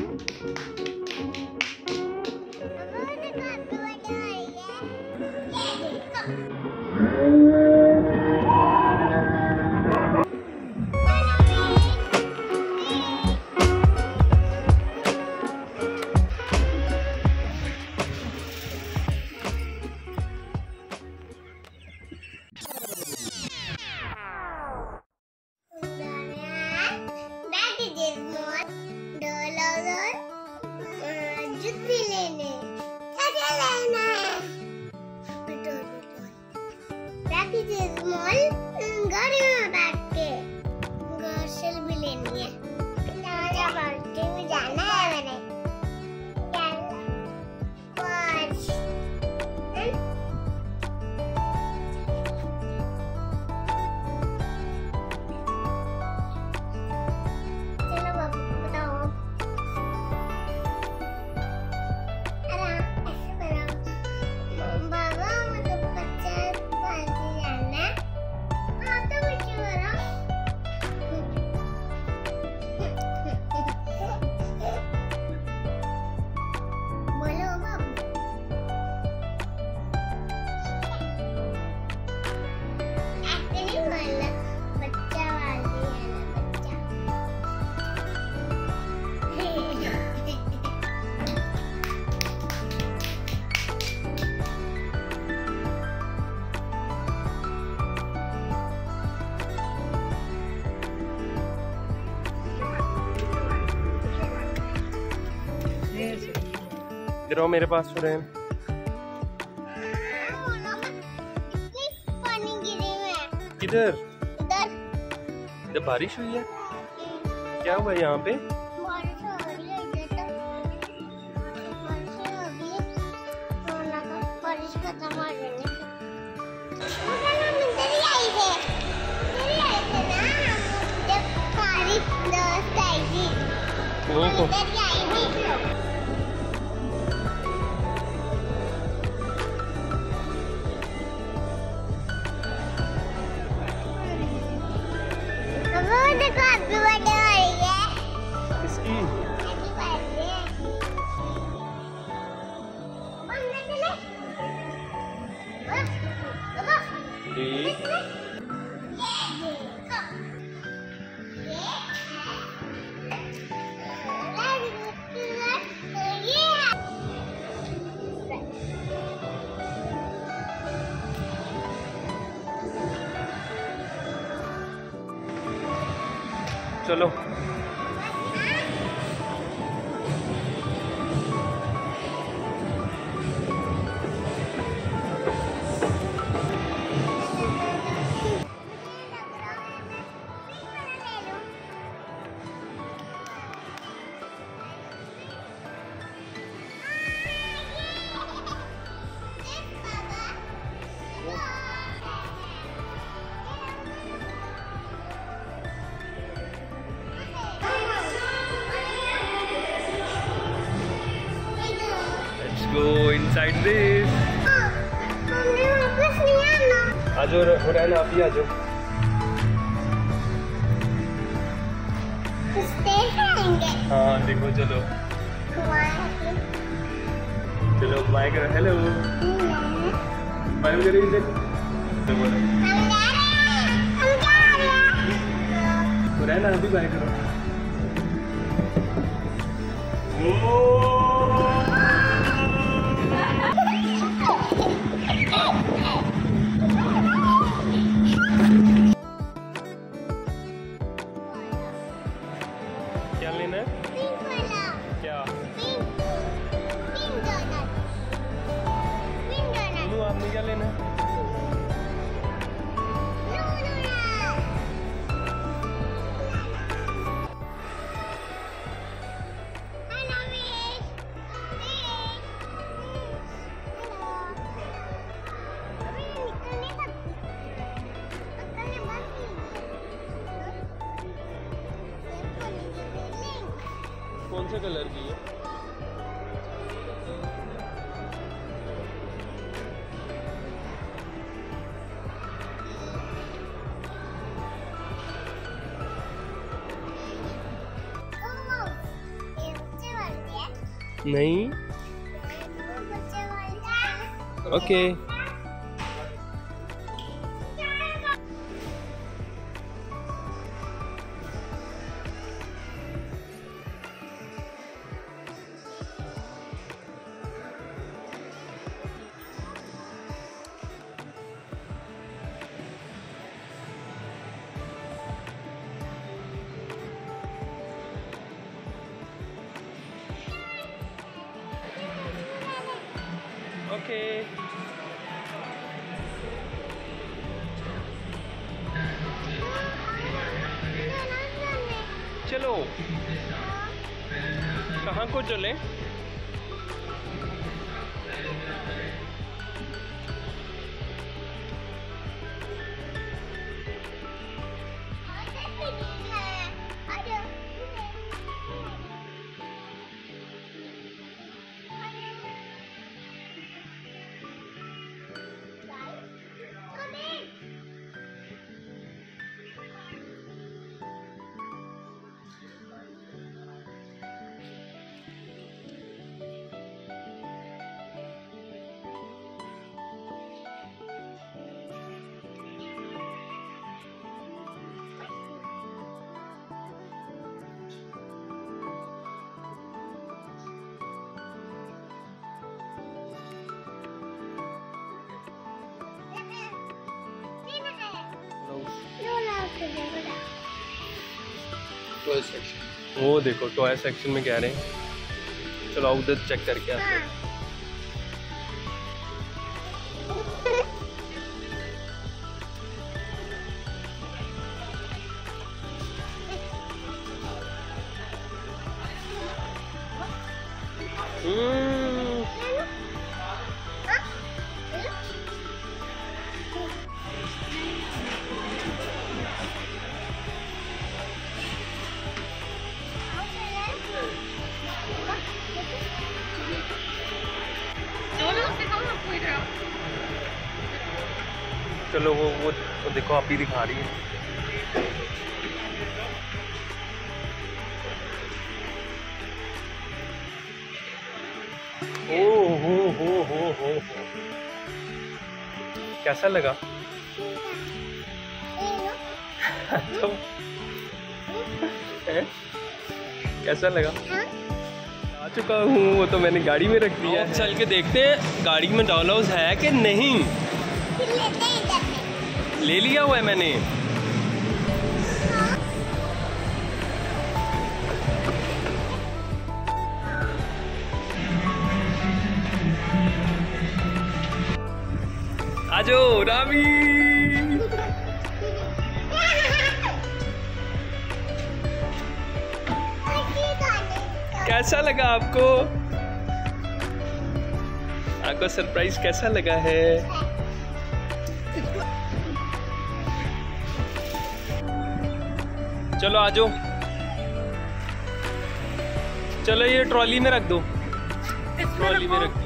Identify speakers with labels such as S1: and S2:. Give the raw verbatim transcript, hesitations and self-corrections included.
S1: इधर आओ मेरे पास हुरैन। किधर?
S2: इधर।
S1: इधर बारिश हुई है? क्या हुआ यहाँ पे?
S2: बारिश हो रही है इधर तो। बारिश हो रही है। सोना का बारिश खत्म हो रही है। हम इधर ही आए थे। इधर ही आए थे ना जब हमारी दोस्त आई थी।
S1: ओहो।
S2: इधर ही आई थी।
S1: चलो go inside this.
S2: मम्मी वापस नहीं आना।
S1: आ जाओ हुरैन, आप ही आ जाओ। हाँ देखो, चलो चलो बाय करो। हेलो बाय करो इधर। हुरैन आप भी बाय करो। क्या लेना है?
S2: पिंक वाला।
S1: क्या?
S2: Pink pink donut. Pink donut.
S1: लो, आपने क्या लेना है? कौन से कलर की है? नहीं ओके ओके चलो कहाँ को चले? वो देखो टॉय सेक्शन में कह रहे हैं, चलो उधर चेक करके आते हैं। चलो वो वो, वो देखो आप ही दिखा रही है। ओ हो हो हो हो हो कैसा लगा? तो कैसा लगा? आ चुका हूँ, वो तो मैंने गाड़ी में रख दिया। चल के देखते हैं गाड़ी में डॉल हाउस है कि नहीं। ले लिया हुआ है मैंने। आजो रामी। कैसा लगा आपको? आपको सरप्राइज कैसा लगा है? चलो आ जाओ, चलो ये ट्रॉली में रख दो, ट्रॉली में रख दो।